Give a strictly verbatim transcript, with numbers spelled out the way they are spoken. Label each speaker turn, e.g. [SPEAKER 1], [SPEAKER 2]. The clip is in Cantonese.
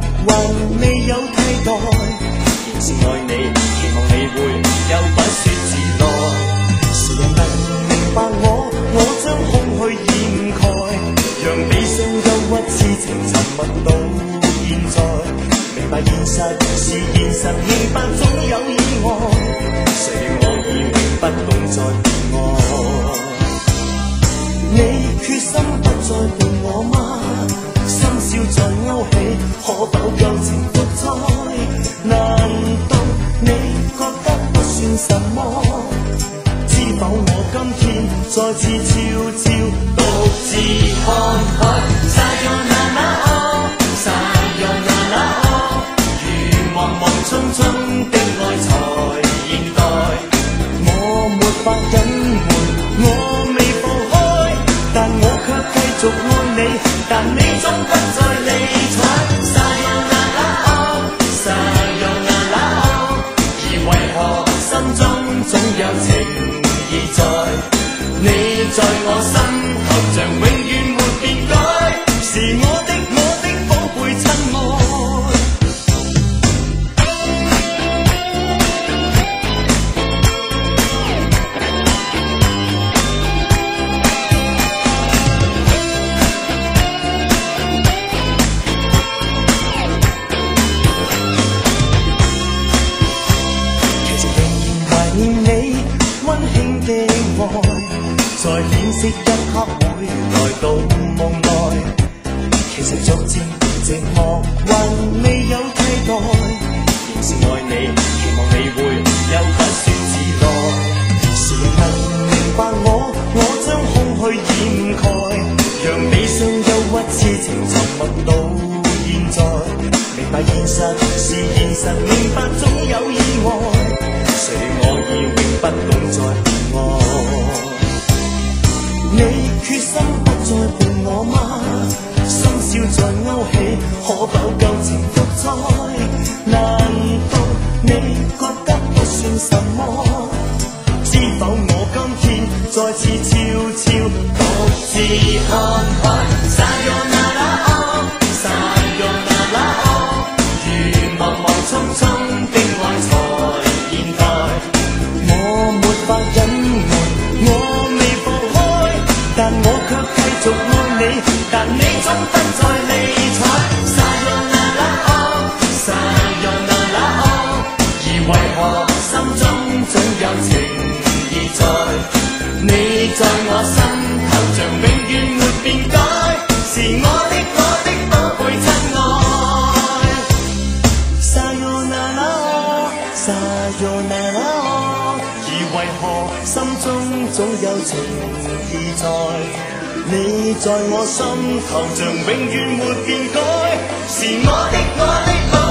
[SPEAKER 1] 還未有替代。仍是愛你，期望你會有不說自來。誰人能明白我？我將空虛掩蓋，讓悲傷憂鬱痴情沉默到現在。明白現實是現實，明白總有意外。誰我已永不懂再戀愛。你決心不再伴我嗎？深宵在勾起，可否舊情復再？難道你覺得不算什麼？知否我今天再次悄悄獨自看海。Sayonara oh Sayonara oh， 如茫茫匆匆的愛才現代。我沒法隱瞞，我未放開，但我卻繼續愛你，但你終不再理睬。Sayonara oh Sayonara oh， 而為何心中總有情意在？你在我心頭像永遠沒變改，是我的我的寶貝親愛。在顯色一刻會來到夢內，其實逐漸寂寞還未有替代。仍是愛你，期望你會有不說自來。誰能明白我？我將空虛掩蓋，讓悲傷憂鬱痴情沉默到現在。明白現實是現實，明白總有意外。誰我已永不懂再戀愛。你決心不再伴我嗎？深宵在勾起，可否舊情復再？難道你覺得不算什麼？知否我今天再次悄悄獨自看海。Sayonara oh Sayonara oh， 如茫茫匆匆的愛才現代。我沒法隱瞞，我未放開，但我卻繼續愛你，但你總不再理睬。Sayonara oh Sayonara oh， 而為何心中總有情意在？你在我心頭像永遠沒變改，是我的我的寶貝親愛。Sayonara oh Sayonara oh， 而為何心中總有情意在？你在我心頭像永遠沒變改，是我的我的寶